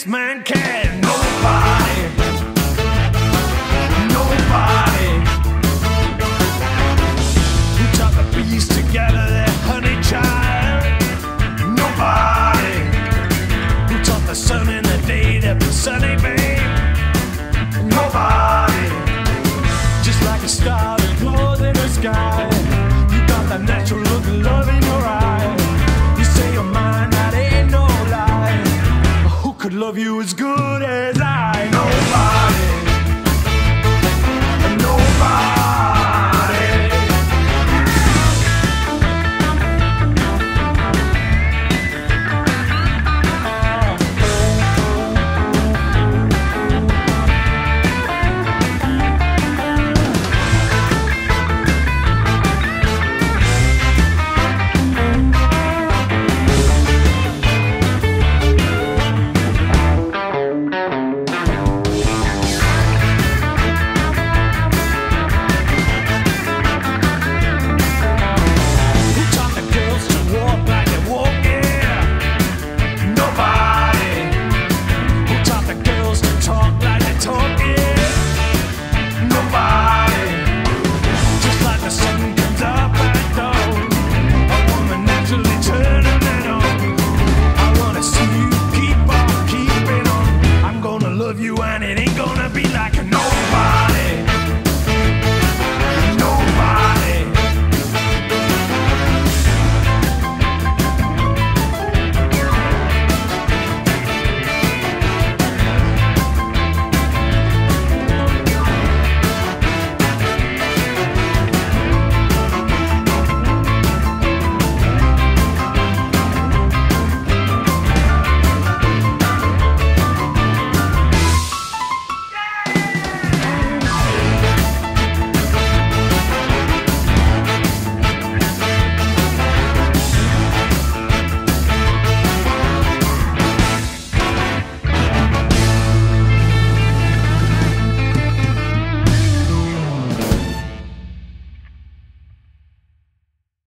man can. Nobody, nobody. Who taught the bees to gather their honey, child? Nobody. Who taught the sun in the day to be sunny, babe? Nobody. Just like a star that glows in the sky, you got that natural look of love in your eye. You say you're mine, that ain't no lie. But who could love you as good as I? Nobody. Nobody. You and it ain't gonna be like nobody.